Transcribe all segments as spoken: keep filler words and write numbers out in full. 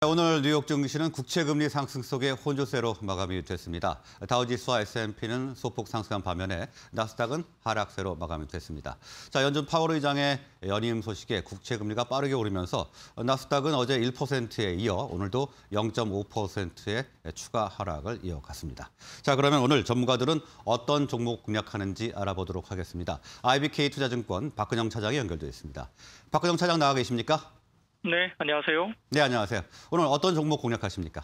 오늘 뉴욕 증시는 국채금리 상승 속에 혼조세로 마감이 됐습니다. 다우지수와 에스 앤 피는 소폭 상승한 반면에 나스닥은 하락세로 마감이 됐습니다. 자, 연준 파월 의장의 연임 소식에 국채금리가 빠르게 오르면서 나스닥은 어제 일 퍼센트에 이어 오늘도 영 점 오 퍼센트의 추가 하락을 이어갔습니다. 자, 그러면 오늘 전문가들은 어떤 종목 공략하는지 알아보도록 하겠습니다. 아이비케이 투자증권 박근영 차장이 연결되어 있습니다. 박근영 차장 나와 계십니까? 네, 안녕하세요. 네, 안녕하세요. 오늘 어떤 종목 공략하십니까?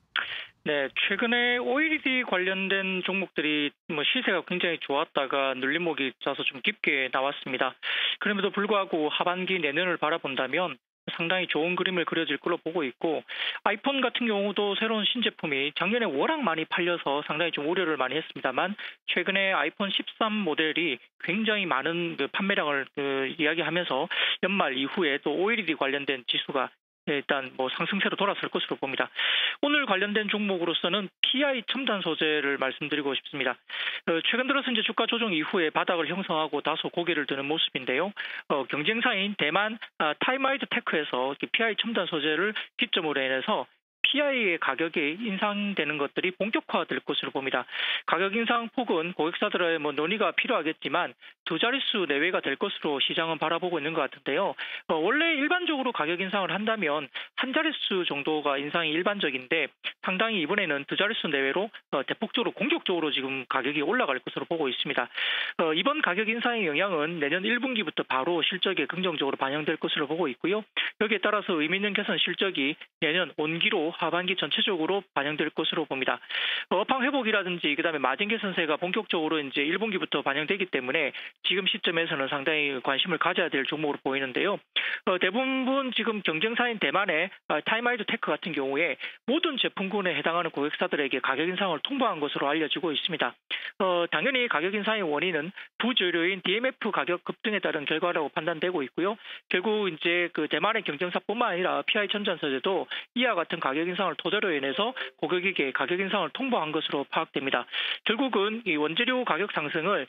네, 최근에 오일이디 관련된 종목들이 뭐 시세가 굉장히 좋았다가 눌림목이 자서 좀 깊게 나왔습니다. 그럼에도 불구하고 하반기 내년을 바라본다면 상당히 좋은 그림을 그려질 걸로 보고 있고, 아이폰 같은 경우도 새로운 신제품이 작년에 워낙 많이 팔려서 상당히 좀 우려를 많이 했습니다만, 최근에 아이폰 십삼 모델이 굉장히 많은 그 판매량을 그 이야기하면서 연말 이후에 또 오일이디 관련된 지수가 일단 뭐 상승세로 돌아설 것으로 봅니다. 오늘 관련된 종목으로서는 피아이 첨단 소재를 말씀드리고 싶습니다. 어, 최근 들어서 이제 주가 조정 이후에 바닥을 형성하고 다소 고개를 드는 모습인데요. 어, 경쟁사인 대만 아, 타이마이드 테크에서 피아이 첨단 소재를 기점으로 인해서 피아이의 가격이 인상되는 것들이 본격화될 것으로 봅니다. 가격 인상 폭은 고객사들의 뭐 논의가 필요하겠지만 두 자릿수 내외가 될 것으로 시장은 바라보고 있는 것 같은데요. 어, 원래 일반적으로 가격 인상을 한다면 한 자릿수 정도가 인상이 일반적인데 상당히 이번에는 두 자릿수 내외로 어, 대폭적으로 공격적으로 지금 가격이 올라갈 것으로 보고 있습니다. 어, 이번 가격 인상의 영향은 내년 일 분기부터 바로 실적에 긍정적으로 반영될 것으로 보고 있고요. 여기에 따라서 의미 있는 개선 실적이 내년 온기로 하반기 전체적으로 반영될 것으로 봅니다. 업황 회복이라든지 그다음에 마진 개선세가 본격적으로 이제 일 분기부터 반영되기 때문에 지금 시점에서는 상당히 관심을 가져야 될 종목으로 보이는데요. 어, 대부분 지금 경쟁사인 대만의 타이마이드 테크 같은 경우에 모든 제품군에 해당하는 고객사들에게 가격 인상을 통보한 것으로 알려지고 있습니다. 어, 당연히 가격 인상의 원인은 부재료인 디엠에프 가격 급등에 따른 결과라고 판단되고 있고요. 결국 이제 그 대만의 경쟁사뿐만 아니라 피아이 첨단 소재도 이와 같은 가격 인상을 토대로 인해서 고객에게 가격 인상을 통보한 것으로 파악됩니다. 결국은 이 원재료 가격 상승을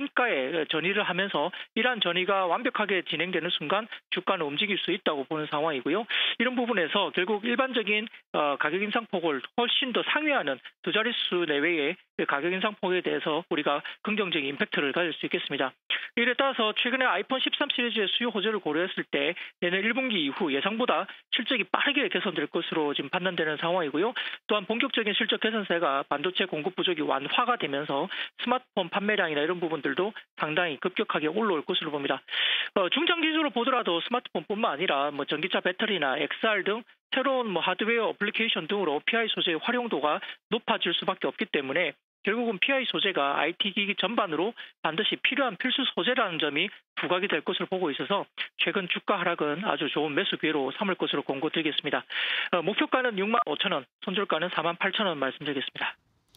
판가에 전이를 하면서 이러한 전이가 완벽하게 진행되는 순간 주가는 움직일 수 있다고 보는 상황이고요. 이런 부분에서 결국 일반적인 가격 인상폭을 훨씬 더 상회하는 두 자릿수 내외의 가격 인상폭에 대해서 우리가 긍정적인 임팩트를 가질 수 있겠습니다. 이에 따라서 최근에 아이폰 십삼 시리즈의 수요 호재를 고려했을 때 내년 일 분기 이후 예상보다 실적이 빠르게 개선될 것으로 지금 판단되는 상황이고요. 또한 본격적인 실적 개선세가 반도체 공급 부족이 완화가 되면서 스마트폰 판매량이나 이런 부분들도 상당히 급격하게 올라올 것으로 봅니다. 어, 중장기적으로 보더라도 스마트폰뿐만 아니라 뭐 전기차 배터리나 엑스알 등 새로운 뭐 하드웨어 어플리케이션 등으로 피아이 소재의 활용도가 높아질 수밖에 없기 때문에 결국은 피아이 소재가 아이티 기기 전반으로 반드시 필요한 필수 소재라는 점이 부각이 될 것으로 보고 있어서 최근 주가 하락은 아주 좋은 매수 기회로 삼을 것으로 권고드리겠습니다. 어, 목표가는 육만 오천 원, 손절가는 사만 팔천 원 말씀드리겠습니다.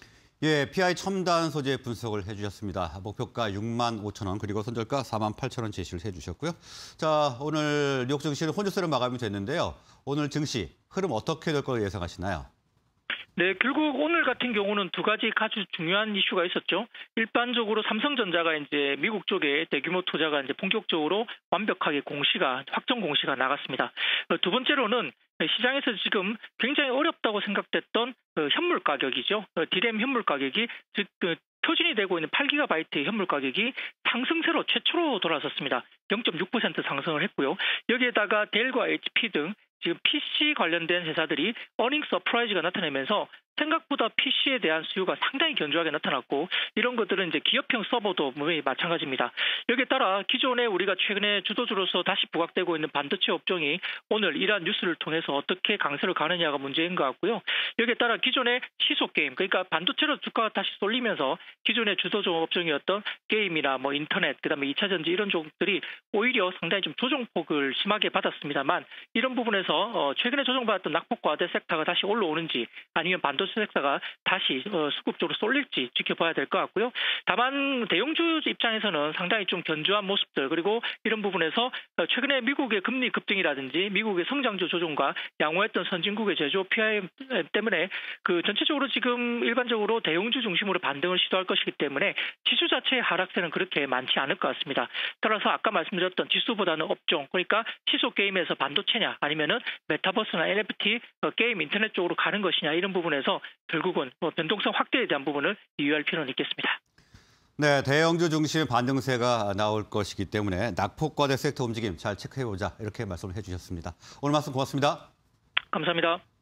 예, 피아이 첨단 소재 분석을 해주셨습니다. 목표가 육만 오천 원 그리고 손절가 사만 팔천 원 제시를 해주셨고요. 자, 오늘 뉴욕 증시는 혼조세로 마감이 됐는데요. 오늘 증시 흐름 어떻게 될 거로 예상하시나요? 네, 결국 오늘 같은 경우는 두 가지 아주 중요한 이슈가 있었죠. 일반적으로 삼성전자가 이제 미국 쪽에 대규모 투자가 이제 본격적으로 완벽하게 공시가 확정 공시가 나갔습니다. 두 번째로는 시장에서 지금 굉장히 어렵다고 생각됐던 현물 가격이죠. 디램 현물 가격이 즉 표준이 되고 있는 팔 기가바이트의 현물 가격이 상승세로 최초로 돌아섰습니다. 영 점 육 퍼센트 상승을 했고요. 여기에다가 델과 에이치피 등 지금 피씨 관련된 회사들이 어닝 서프라이즈가 나타내면서 생각보다 피씨에 대한 수요가 상당히 견조하게 나타났고, 이런 것들은 이제 기업형 서버도 분명히 마찬가지입니다. 여기에 따라 기존에 우리가 최근에 주도주로서 다시 부각되고 있는 반도체 업종이 오늘 이러한 뉴스를 통해서 어떻게 강세를 가느냐가 문제인 것 같고요. 여기에 따라 기존의 시소 게임, 그러니까 반도체로 주가가 다시 쏠리면서 기존의 주도주 업종이었던 게임이나 뭐 인터넷, 그다음에 이차 전지 이런 종들이 오히려 상당히 좀 조정폭을 심하게 받았습니다만, 이런 부분에서 어 최근에 조정받았던 낙폭과대 섹터가 다시 올라오는지 아니면 반도체 메타버스 섹터가 다시 어, 수급적으로 쏠릴지 지켜봐야 될 것 같고요. 다만 대형주 입장에서는 상당히 좀 견조한 모습들 그리고 이런 부분에서 최근에 미국의 금리 급등이라든지 미국의 성장주 조정과 양호했던 선진국의 제조 피아이엠 때문에 그 전체적으로 지금 일반적으로 대형주 중심으로 반등을 시도할 것이기 때문에 지수 자체의 하락세는 그렇게 많지 않을 것 같습니다. 따라서 아까 말씀드렸던 지수보다는 업종 그러니까 시소 게임에서 반도체냐 아니면은 메타버스나 엔에프티 게임 인터넷 쪽으로 가는 것이냐 이런 부분에서 결국은 뭐 변동성 확대에 대한 부분을 유의할 필요는 있겠습니다. 네, 대형주 중심 반등세가 나올 것이기 때문에 낙폭과대 섹터 움직임 잘 체크해보자 이렇게 말씀을 해주셨습니다. 오늘 말씀 고맙습니다. 감사합니다.